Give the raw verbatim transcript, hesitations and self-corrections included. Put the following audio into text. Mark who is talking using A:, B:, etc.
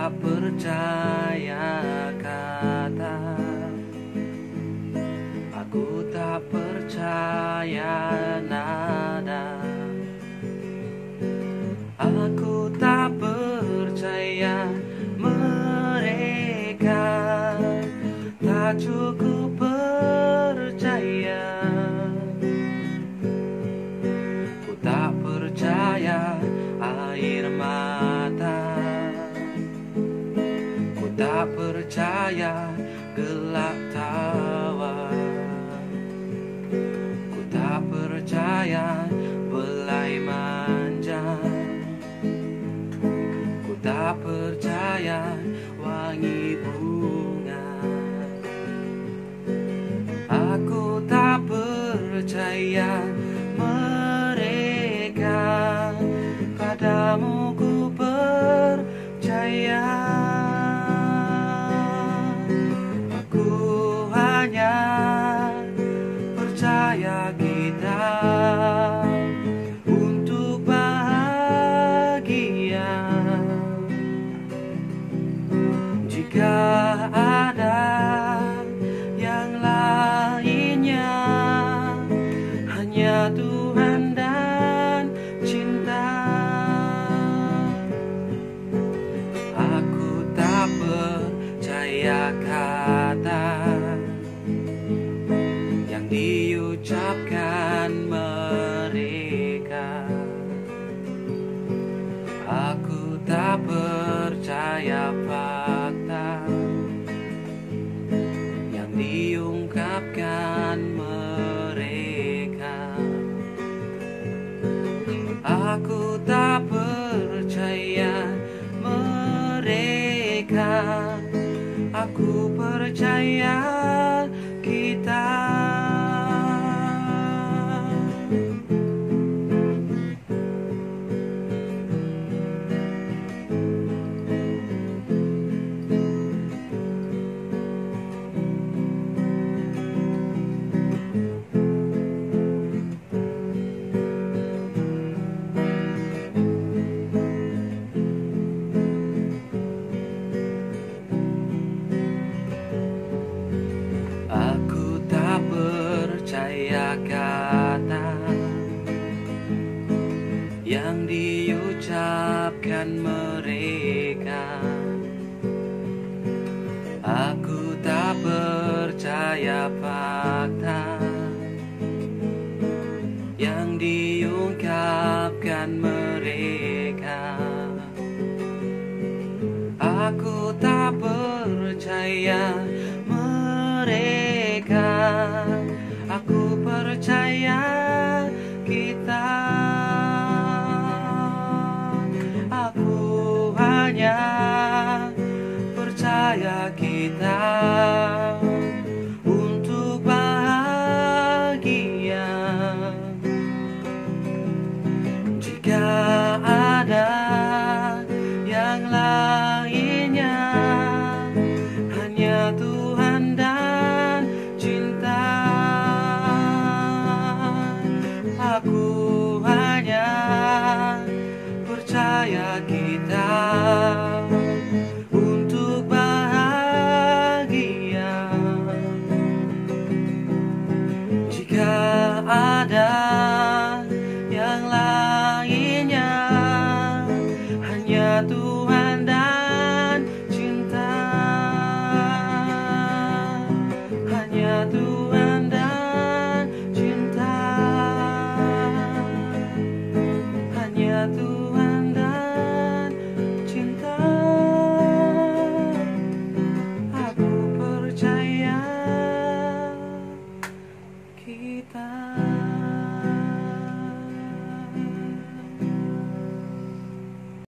A: tak percaya kata, aku tak percaya nada, aku tak percaya mereka tak cukup percaya. Ku tak percaya air mata, ku tak percaya gelak tawa, ku tak percaya belai manja, ku tak percaya wangi bunga. Aku tak percaya mereka, padamu ku percaya. Aku hanya percaya kita untuk bahagia. Jika ada yang lainnya, hanya Tuhan dan cinta. Aku tak percaya kata yang diucapkan mereka. Aku tak percaya fakta yang diungkapkan mereka. Aku tak percaya mereka, aku percaya kita. Aku tak percaya kata yang diucapkan mereka. Aku tak percaya fakta yang diungkapkan mereka. Aku tak percaya mereka, aku percaya kita. Aku hanya percaya kita untuk bahagia. Jika ada yang lainnya, hanya Tuhan dan cinta. Aku hanya percaya kita untuk bahagia. Jika ada yang lainnya, hanya Tuhan dan cinta. Hanya Tuhan.